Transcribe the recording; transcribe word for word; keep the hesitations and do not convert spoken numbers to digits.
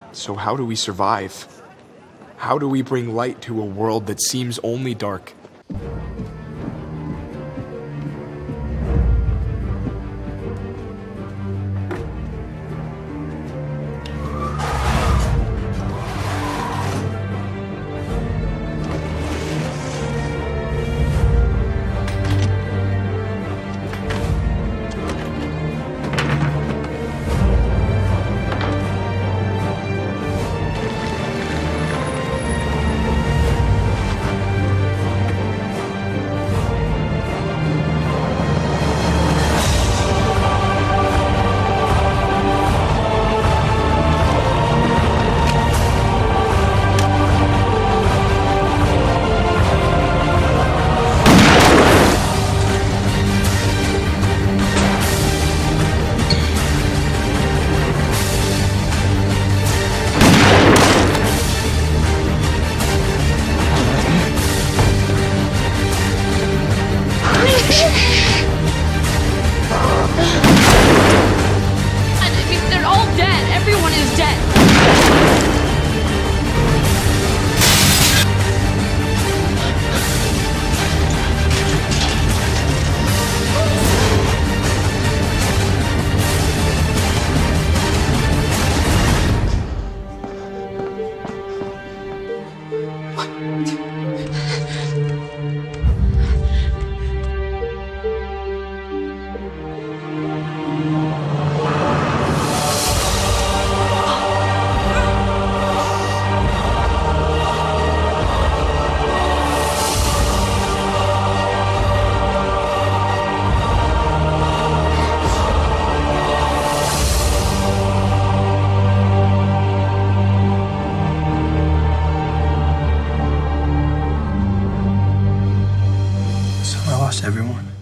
So how do we survive? How do we bring light to a world that seems only dark? I mean, they're all dead. Everyone is dead. So I lost everyone.